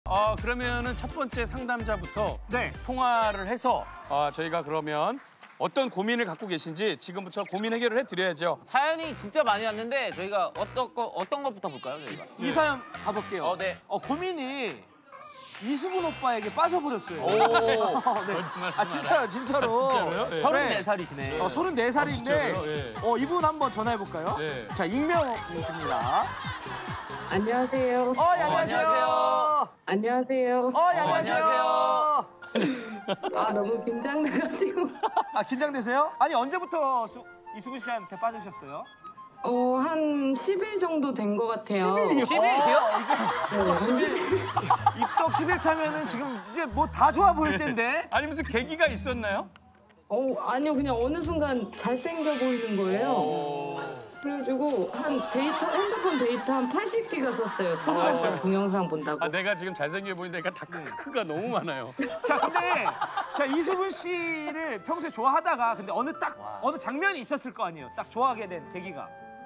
그러면은 첫 번째 상담자부터 네. 통화를 해서 저희가 그러면 어떤 고민을 갖고 계신지 지금부터 고민 해결을 해드려야죠. 사연이 진짜 많이 왔는데 저희가 어떤 것부터 볼까요, 저희가? 이 사연 가볼게요. 네. 고민이 이수근 오빠에게 빠져버렸어요. 오. 네. 진짜요, 진짜로. 진짜로요? 네. 34살이시네. 34살인데 진짜요? 예. 이분 한번 전화해볼까요? 네. 자, 익명이십니다. 안녕하세요. 예, 안녕하세요. 안녕하세요. 예, 안녕하세요. 아, 너무 긴장돼가지고. 긴장되세요? 아니, 언제부터 이수근 씨한테 빠지셨어요? 한 10일 정도 된 것 같아요. 10일이요? 10일이요? 입덕 10일 차면은 지금 이제 뭐 다 좋아 보일 텐데? 아니 무슨 계기가 있었나요? 아니요, 그냥 어느 순간 잘생겨 보이는 거예요. 그래가지고 핸드폰 데이터 한 80기가 썼어요. 수능 오빠 동영상 본다고. 내가 지금 잘생겨 보이니까 다 크크크가 너무 많아요. 근데 이수근 씨를 평소에 좋아하다가 근데 어느 장면이 있었을 거 아니에요? 딱 좋아하게 된 계기가.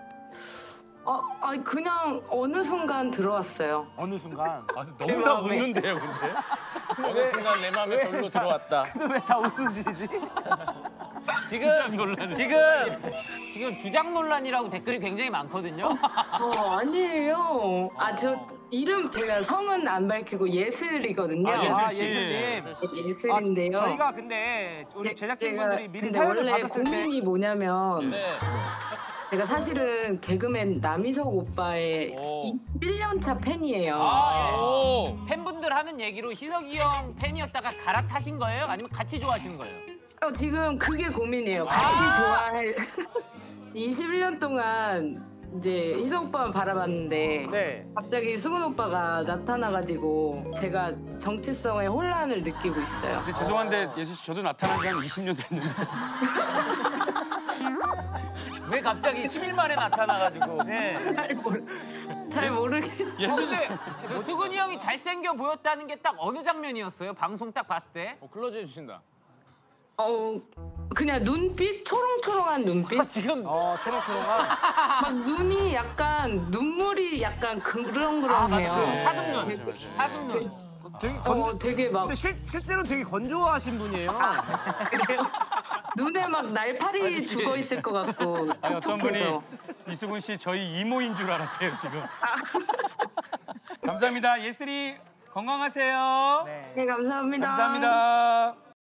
그냥 어느 순간 들어왔어요. 어느 순간. 너무 다 웃는데요, 근데? 어느 순간 내 마음에 별로 들어왔다. 근데 왜 다 웃으시지? 지금 주장 논란이라고 댓글이 굉장히 많거든요. 아니에요. 저 이름 제가 성은 안 밝히고 예슬이거든요. 예슬님. 예슬인데요. 저희가 근데 우리 제작진분들이 미리 사연을 원래 받았을 때 고민이 뭐냐면 네. 제가 사실은 개그맨 남희석 오빠의 21년 차 팬이에요. 팬분들 하는 얘기로 희석이 형 팬이었다가 갈아타신 거예요? 아니면 같이 좋아하시는 거예요? 지금 그게 고민이에요. 같이 좋아할 21년 동안 이제 희석 오빠만 바라봤는데 네. 갑자기 수근 오빠가 나타나가지고 제가 정체성에 혼란을 느끼고 있어요. 근데 죄송한데 예수 씨 저도 나타난 지 한 20년 됐는데. 왜 갑자기 10일 만에 나타나가지고. 네. 잘 모르겠어요. 예수 씨. 그 수근이 형이 잘생겨 보였다는 게 딱 어느 장면이었어요? 방송 딱 봤을 때? 클로즈 해주신다. 그냥 눈빛? 초롱초롱한 눈빛? 지금 초롱초롱한. 막 눈이 약간 눈물이 약간 그렁그렁해요. 사슴눈. 사슴눈. 되게 막 근데 실제로 되게 건조하신 분이에요. 그래요? 눈에 막 날파리 죽어 있을 것 같고 어떤 분이 촉촉해서. 이수근 씨 저희 이모인 줄 알았대요, 지금. 감사합니다. 예슬이 건강하세요. 네, 감사합니다. 감사합니다.